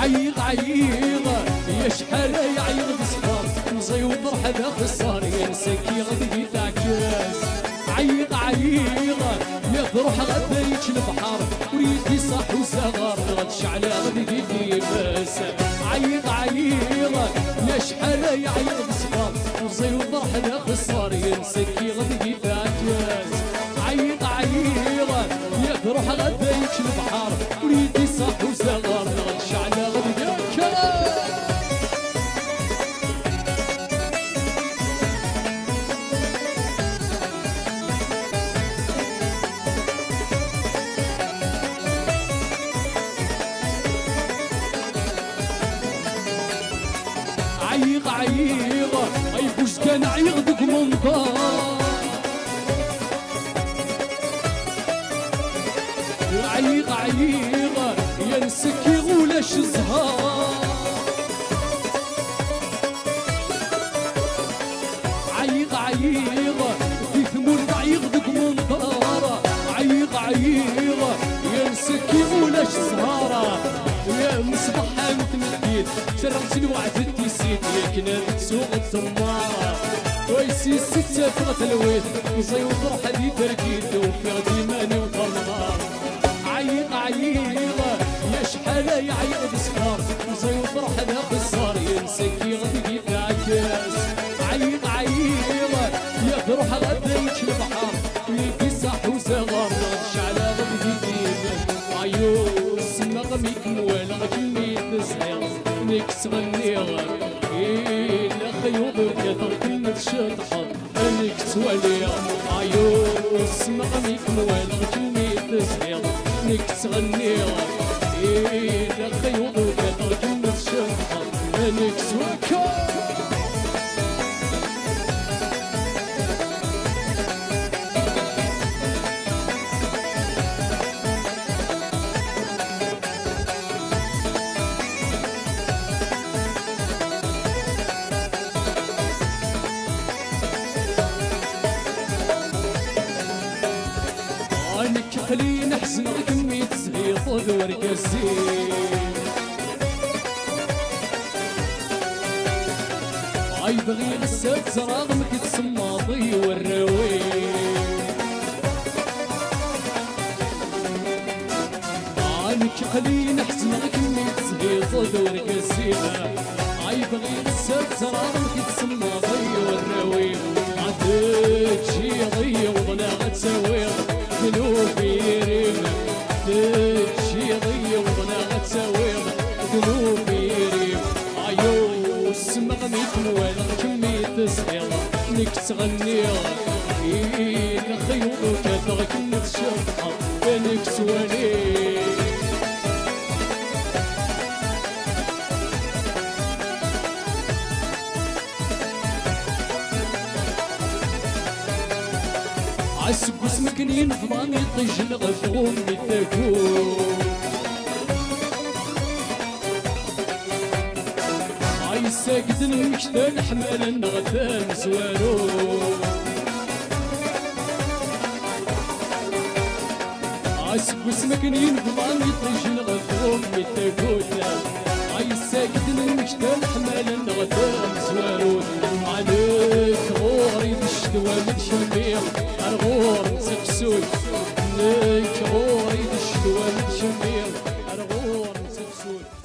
عيق عيق يا شحال يعيق بصفار مزيوط هذا خسار ينسكي غدي تعكاس عيق عيق يا تروح غدا يجي البحر وريدي صح وصغار غتشعل غدي يباس عيق عيق يا شحال يعيق بصفار مزيوط هذا خسار ينسكي غدي تعكاس عيق عيق يا تروح غدا يجي البحر وريدي صح وصغار غتشعل غدي يباس عيق عيق اي بوش كان عيق دك منطار عيق عيق يا نسكي غولاش الزهار عيق عيق في ثمور عيق دك منطار عيق عيق يا نسكي غولاش الزهار يا مصباح متمدين شرمتني وعدتي سيدي يا كنات سوق التمار ويسي ستة فغت الويت وزي وفرحة دي تركيد وفي غدي ماني وطلار عيق عيق يا شحال يعيق بسكار وزي وفرحة دا خسار ينسكي غدي تعكاس عيق عيق يا تروح غدا يجي البحر ويدي صح وصغار غتشعل غدي ديما عيوس مغميك موالغ كمية تسعير نكس غنيغ إلا خيوط كثر كلمة شطحة نكس وليغ عيوس مغميك موالغ كمية تسعير نكس غنيغ إلا خيوط كثر كلمة شطحة نكس وكا خلي نحزن كمية زهيط ورق الزين عاي بغي غسات زراغ مكتسمى ضي والروين عنك خلي نحزن كمية زهيط ورق الزين عاي بغي غسات زراغ مكتسمى ضي والروين عدك شي ضي وضنا غتسوي قلوبي ريم تجي ضي وضنا غتساويم قلوبي ريم عيوس مغميك موالغ كمية صغير نك تغنيغ إلا خيوط كثر كلمة شطحة نك سوالي عسب اسمك ينفضاني طيج الغفوم بالتكون عاي ساكت المكتان حمال النغتان زوارو عسب اسمك ينفضاني طيج الغفوم بالتكون عاي ساكت المكتان حمال النغتان زوارو عليك غوري بالشدوى متشمير الغور سفسوي ليك غوري بالشدوى متشمير الغور سفسوي